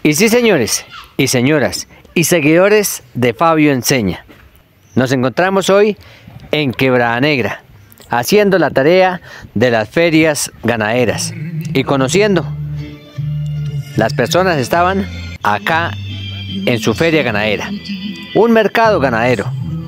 Y sí, señores y señoras y seguidores de Fabio Enseña, nos encontramos hoy en Quebrada Negra, haciendo la tarea de las ferias ganaderas y conociendo. Las personas estaban acá en su feria ganadera, un mercado ganadero,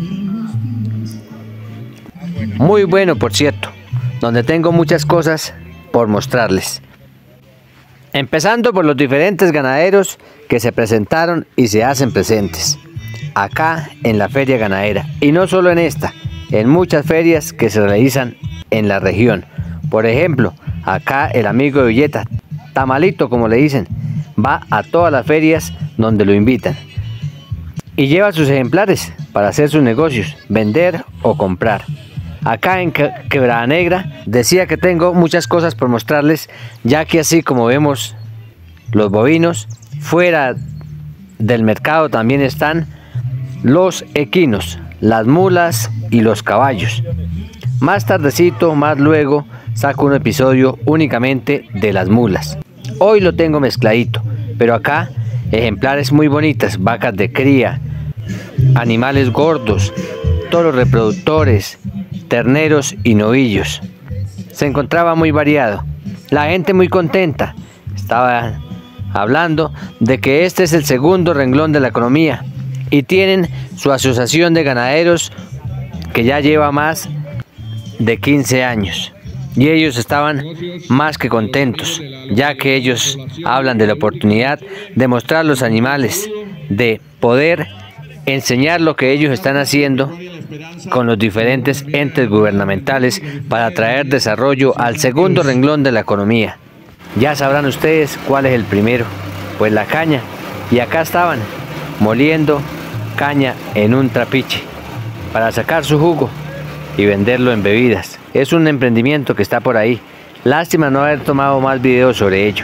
muy bueno por cierto, donde tengo muchas cosas por mostrarles. Empezando por los diferentes ganaderos que se presentaron y se hacen presentes acá en la feria ganadera, y no solo en esta, en muchas ferias que se realizan en la región. Por ejemplo, acá el amigo de Villeta, Tamalito como le dicen, va a todas las ferias donde lo invitan y lleva sus ejemplares para hacer sus negocios, vender o comprar. Acá en Quebrada Negra decía que tengo muchas cosas por mostrarles, ya que así como vemos los bovinos, fuera del mercado también están los equinos, las mulas y los caballos. Más tardecito, más luego, saco un episodio únicamente de las mulas. Hoy lo tengo mezcladito, pero acá ejemplares muy bonitas, vacas de cría, animales gordos, toros reproductores, terneros y novillos. Se encontraba muy variado, la gente muy contenta. Estaba hablando de que este es el segundo renglón de la economía y tienen su asociación de ganaderos que ya lleva más de 15 años. Y ellos estaban más que contentos, ya que ellos hablan de la oportunidad de mostrar los animales, de poder enseñar lo que ellos están haciendo con los diferentes entes gubernamentales para traer desarrollo al segundo renglón de la economía. Ya sabrán ustedes cuál es el primero, pues la caña, y acá estaban moliendo caña en un trapiche para sacar su jugo y venderlo en bebidas. Es un emprendimiento que está por ahí. Lástima no haber tomado más videos sobre ello.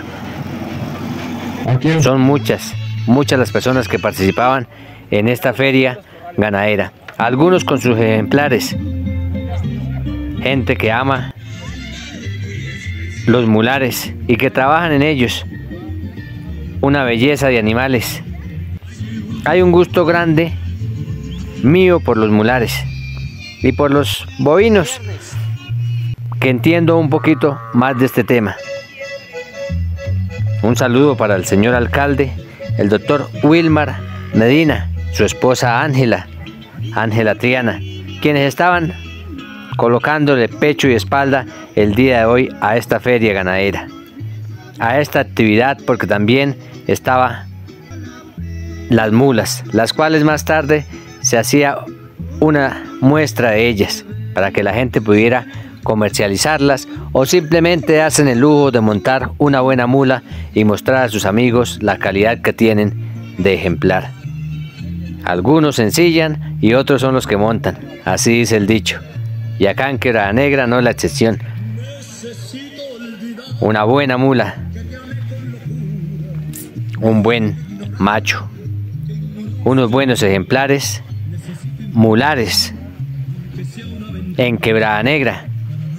Son muchas las personas que participaban en esta feria ganadera, algunos con sus ejemplares, gente que ama los mulares y que trabajan en ellos. Una belleza de animales. Hay un gusto grande mío por los mulares y por los bovinos, que entiendo un poquito más de este tema. Un saludo para el señor alcalde, el doctor Wilmar Medina, su esposa Ángela Triana, quienes estaban colocándole pecho y espalda el día de hoy a esta feria ganadera, a esta actividad, porque también estaba las mulas, las cuales más tarde se hacía una muestra de ellas para que la gente pudiera comercializarlas, o simplemente hacen el lujo de montar una buena mula y mostrar a sus amigos la calidad que tienen de ejemplar. Algunos se ensillan y otros son los que montan, así dice el dicho, y acá en Quebrada Negra no es la excepción. Una buena mula, un buen macho, unos buenos ejemplares mulares en Quebrada Negra.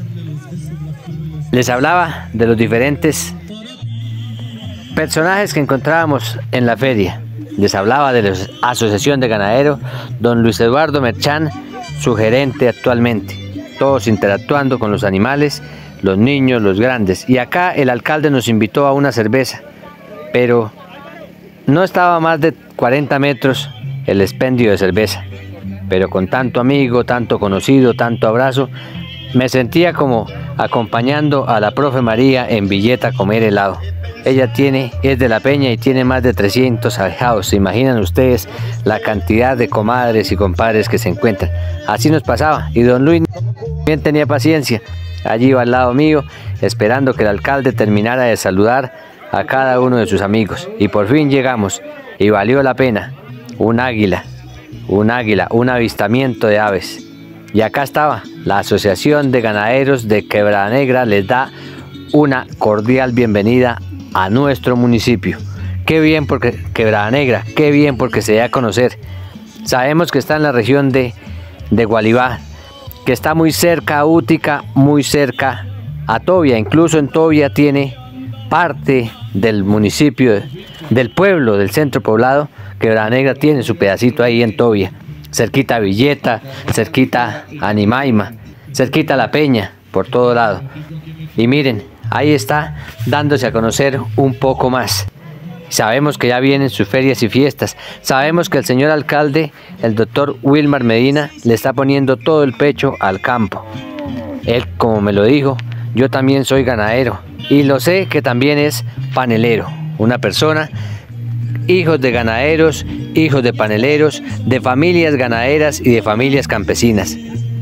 Les hablaba de los diferentes personajes que encontrábamos en la feria. Les hablaba de la asociación de ganaderos, don Luis Eduardo Merchán, su gerente actualmente, todos interactuando con los animales, los niños, los grandes. Y acá el alcalde nos invitó a una cerveza, pero no estaba a más de 40 metros el expendio de cerveza. Pero con tanto amigo, tanto conocido, tanto abrazo, me sentía como acompañando a la profe María en Villeta a comer helado. Ella es de La Peña y tiene más de 300 ahijados. ¿Se imaginan ustedes la cantidad de comadres y compadres que se encuentran? Así nos pasaba, y don Luis también tenía paciencia. Allí iba al lado mío, esperando que el alcalde terminara de saludar a cada uno de sus amigos. Y por fin llegamos, y valió la pena. Un águila, un avistamiento de aves. Y acá estaba, la Asociación de Ganaderos de Quebrada Negra les da una cordial bienvenida a nuestro municipio. Qué bien porque Quebrada Negra, qué bien porque se da a conocer. Sabemos que está en la región de Gualibá, que está muy cerca a Útica, muy cerca a Tobia. Incluso en Tobia tiene parte del municipio del pueblo, del centro poblado, Quebrada Negra tiene su pedacito ahí en Tobia, cerquita a Villeta, cerquita a Nimaima, cerquita a La Peña, por todo lado. Y miren, ahí está dándose a conocer un poco más. Sabemos que ya vienen sus ferias y fiestas. Sabemos que el señor alcalde, el doctor Wilmar Medina, le está poniendo todo el pecho al campo. Él, como me lo dijo, yo también soy ganadero y lo sé que también es panelero. Una persona, hijos de ganaderos, hijos de paneleros, de familias ganaderas y de familias campesinas.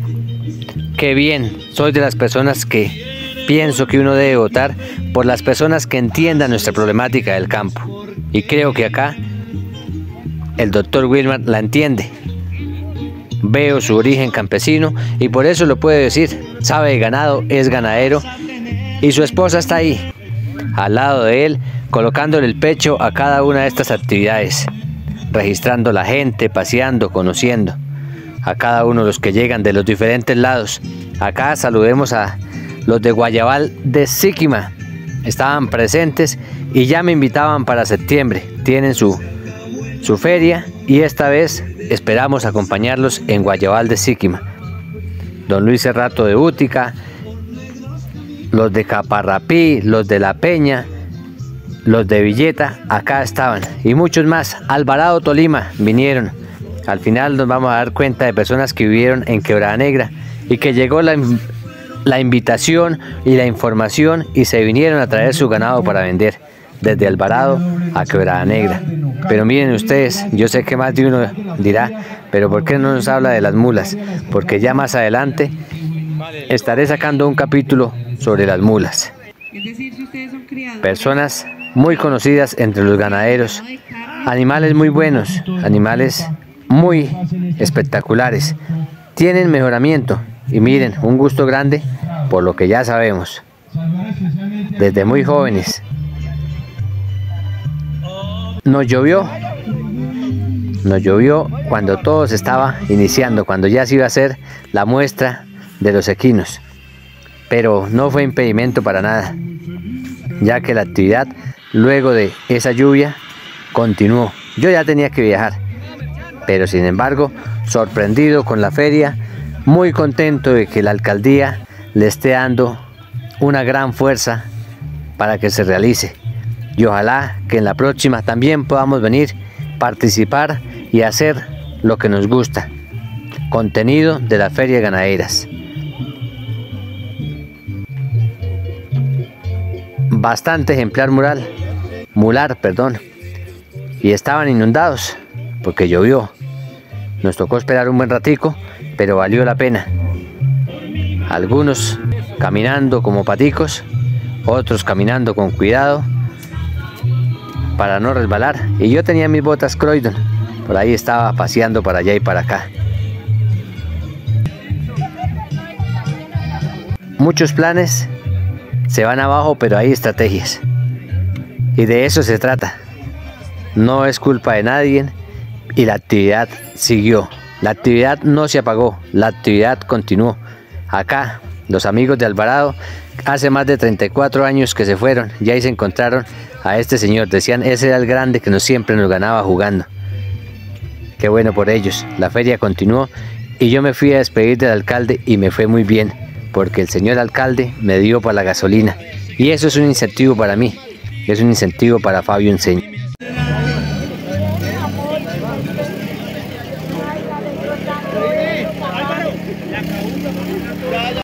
Qué bien, soy de las personas que pienso que uno debe votar por las personas que entiendan nuestra problemática del campo. Y creo que acá el doctor Wilmar la entiende. Veo su origen campesino y por eso lo puede decir. Sabe de ganado, es ganadero y su esposa está ahí, al lado de él, colocándole el pecho a cada una de estas actividades, registrando la gente, paseando, conociendo a cada uno de los que llegan de los diferentes lados. Acá saludemos a los de Guayabal de Siquima, estaban presentes y ya me invitaban para septiembre. Tienen su feria y esta vez esperamos acompañarlos en Guayabal de Siquima. Don Luis Cerrato de Útica, los de Caparrapí, los de La Peña, los de Villeta, acá estaban y muchos más. Alvarado, Tolima, vinieron. Al final nos vamos a dar cuenta de personas que vivieron en Quebrada Negra y que llegó la invitación y la información y se vinieron a traer su ganado para vender desde Alvarado a Quebrada Negra. Pero miren ustedes, yo sé que más de uno dirá, pero ¿por qué no nos habla de las mulas? Porque ya más adelante estaré sacando un capítulo sobre las mulas. Personas muy conocidas entre los ganaderos, animales muy buenos, animales muy espectaculares, tienen mejoramiento y miren, un gusto grande por lo que ya sabemos, desde muy jóvenes. Nos llovió cuando todo se estaba iniciando, cuando ya se iba a hacer la muestra de los equinos, pero no fue impedimento para nada, ya que la actividad luego de esa lluvia continuó. Yo ya tenía que viajar, pero sin embargo, sorprendido con la feria, muy contento de que la alcaldía le esté dando una gran fuerza para que se realice. Y ojalá que en la próxima también podamos venir, participar y hacer lo que nos gusta. Contenido de las ferias ganaderas. Bastante ejemplar mular, y estaban inundados porque llovió. Nos tocó esperar un buen ratico, pero valió la pena. Algunos caminando como paticos, otros caminando con cuidado para no resbalar, y yo tenía mis botas Croydon, por ahí estaba paseando para allá y para acá. Muchos planes se van abajo, pero hay estrategias y de eso se trata. No es culpa de nadie y la actividad siguió, la actividad no se apagó, la actividad continuó. Acá los amigos de Alvarado hace más de 34 años que se fueron, y ahí se encontraron a este señor, decían ese era el grande que siempre nos ganaba jugando. Qué bueno por ellos. La feria continuó y yo me fui a despedir del alcalde y me fue muy bien, porque el señor alcalde me dio para la gasolina y eso es un incentivo para mí, es un incentivo para Fabio Enseña.